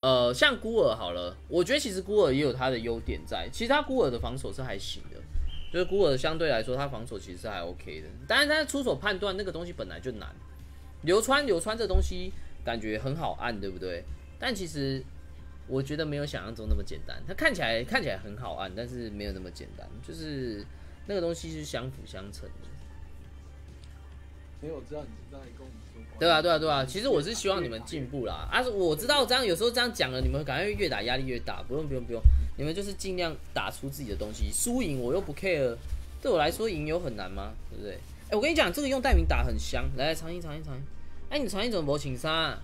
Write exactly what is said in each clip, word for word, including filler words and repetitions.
呃，像孤儿好了，我觉得其实孤儿也有他的优点在，其实他孤儿的防守是还行的，就是孤儿相对来说他防守其实是还 OK 的，当然他出手判断那个东西本来就难，流川流川这东西感觉很好按，对不对？但其实我觉得没有想象中那么简单，它看起来看起来很好按，但是没有那么简单，就是那个东西是相辅相成的。 因为我知道你是在跟我们说话。 对啊，对啊，对啊。其实我是希望你们进步啦。啊，我知道这样有时候这样讲了，你们感觉越打压力越大。不用，不用，不用，你们就是尽量打出自己的东西。输赢我又不 care， 对我来说赢有很难吗？对不对？哎、欸，我跟你讲，这个用代名打很香。来，来尝一尝一尝。哎、欸，你尝一怎么没情商啊？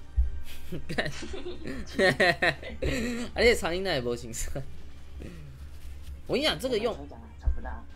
而且长音那也没情商。我跟你讲，这个用， 尝不到。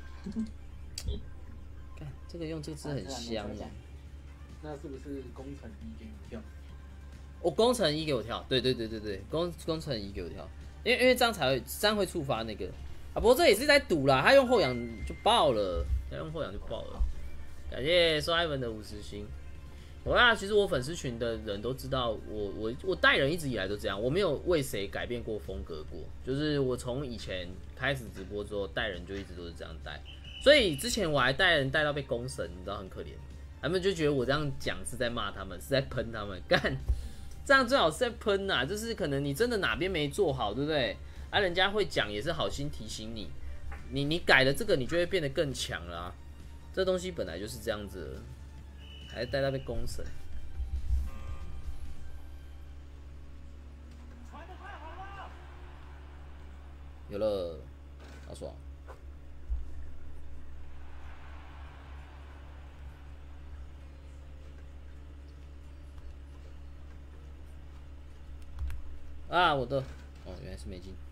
看这个用这个字很香的。 那是不是工程一给你跳？ 我、哦、工程一给我跳，对对对对对，工工程一给我跳，因为因为这样才会这样会触发那个啊。不过这也是在赌啦，他用后仰就爆了，他用后仰就爆了。感谢刷一文的五十星。我啊，其实我粉丝群的人都知道我，我我带人一直以来都这样，我没有为谁改变过风格过。就是我从以前开始直播之后，带人就一直都是这样带，所以之前我还带人带到被公审，你知道很可怜。他们就觉得我这样讲是在骂他们，是在喷他们，干这样最好是在喷呐、啊，就是可能你真的哪边没做好，对不对？啊，人家会讲也是好心提醒你，你你改了这个，你就会变得更强了、啊。这东西本来就是这样子的，还带到被公审。有了，好爽。啊，我的，哦，原来是没进。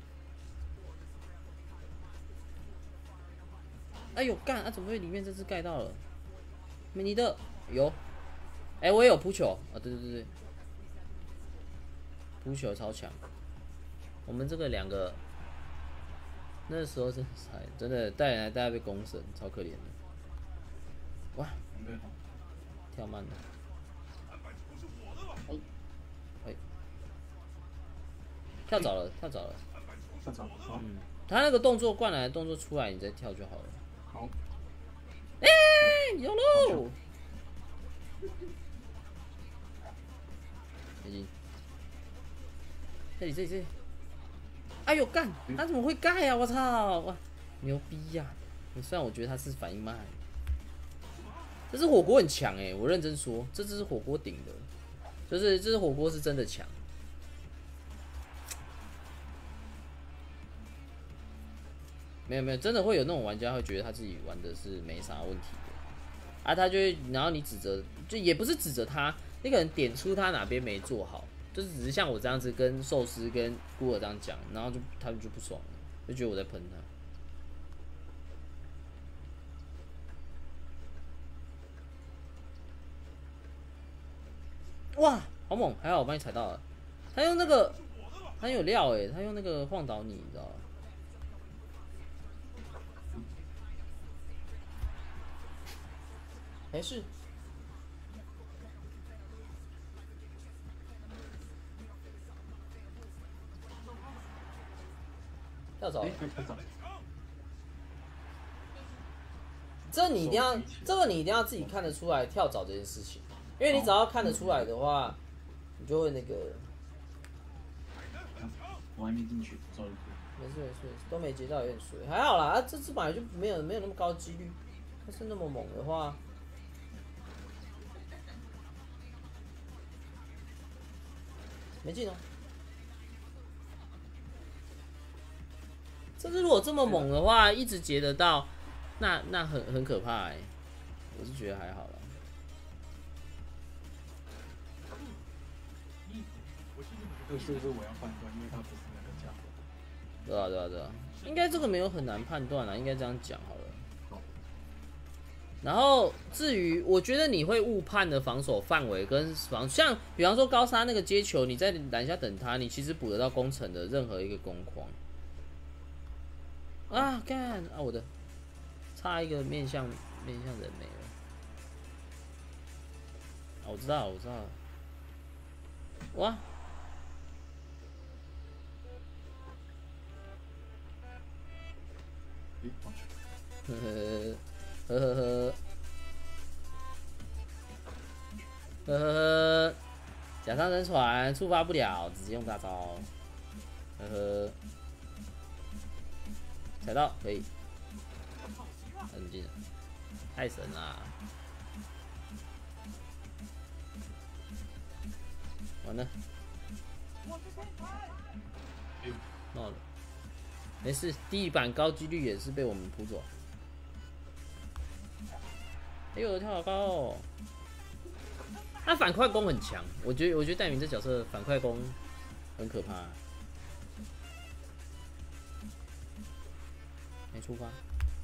哎呦，干啊！怎么会里面这只盖到了？你的有，哎、欸，我也有扑球啊！对对对对，扑球超强。我们这个两个，那时候真的真的带人来带被公审，超可怜的。哇，跳慢了。哎，哎。跳早了，跳早了， 跳早了。 嗯，他那个动作灌篮的动作出来，你再跳就好了。 好。 哎、欸，有喽！没进。这里这里这里。哎呦干！他怎么会盖啊？我操！哇，牛逼呀、啊！虽然我觉得他是反应慢，这只火锅很强哎、欸，我认真说，这只是火锅顶的，就是这只火锅是真的强。没有没有，真的会有那种玩家会觉得他自己玩的是没啥问题的，啊，他就会，然后你指责，就也不是指责他，那个人点出他哪边没做好，就是只是像我这样子跟寿司跟孤儿这样讲，然后就他们就不爽了，就觉得我在喷他。哇，好猛！还好我帮你踩到了，他用那个，他有料哎、欸，他用那个晃倒你，你知道吗？没事。跳蚤。这你一定要，这个你一定要自己看得出来跳蚤这件事情，因为你只要看得出来的话，你就会那个。 我还没进去，sorry。 没事没事，都没接到有点水，还好啦。啊，这次本来就没有没有那么高几率，要是那么猛的话。没进哦。这次如果这么猛的话，一直截得到，那那很很可怕哎、欸。我是觉得还好啦。 这是不是我要判断？因为他不是那个家伙。 对啊对啊对啊，应该这个没有很难判断啦，应该这样讲好了。然后至于我觉得你会误判的防守范围跟防，像比方说高沙那个接球，你在篮下等他，你其实补得到攻城的任何一个攻框。啊干啊我的，差一个面向面向人没了。啊我知道我知道了。哇， 呵呵呵呵呵呵呵呵，假上人船触发不了，直接用大招。呵呵，踩到可以，很近，太神啦！完了，闹了，没事，地板高几率也是被我们扑走。哎呦，跳好高哦！他反快攻很强，我觉得我觉得戴明这角色反快攻很可怕。没出发，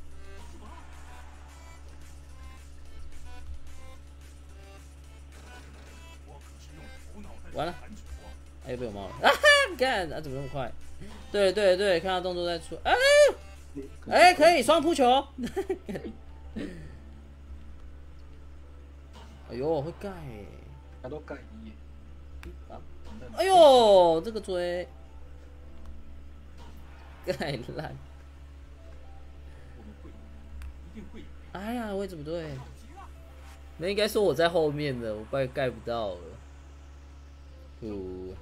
完了，哎，又被我冒了啊！干啊，怎么那么快？对对对，看到动作再出，哎哎，可以双扑球。哎呦，会盖、欸， 他都盖一。 哎呦，这个追盖烂。哎呀，位置不对，那应该说我在后面的，我盖盖不到了。呼。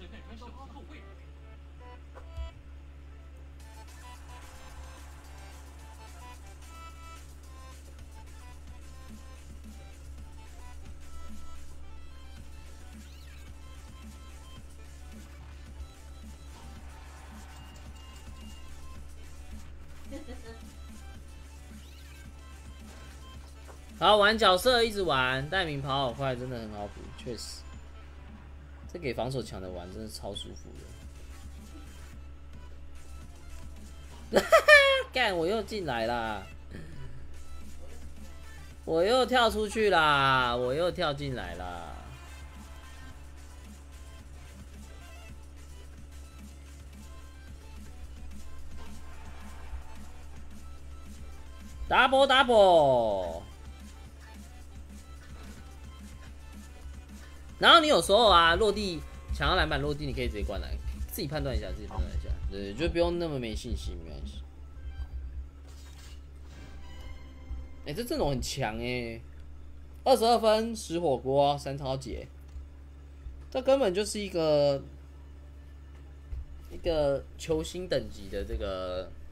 好玩角色一直玩，戴明跑好快，真的很好补，确实。这给防守强的玩真的超舒服的。干，我又进来啦！我又跳出去啦！我又跳进来啦！double double。然后你有时候啊，落地抢到篮板落地，你可以直接灌篮，自己判断一下，自己判断一下，对，就不用那么没信心，没关系。哎、欸，这阵容很强哎，二十二分十火锅三超节，这根本就是一个一个球星等级的这个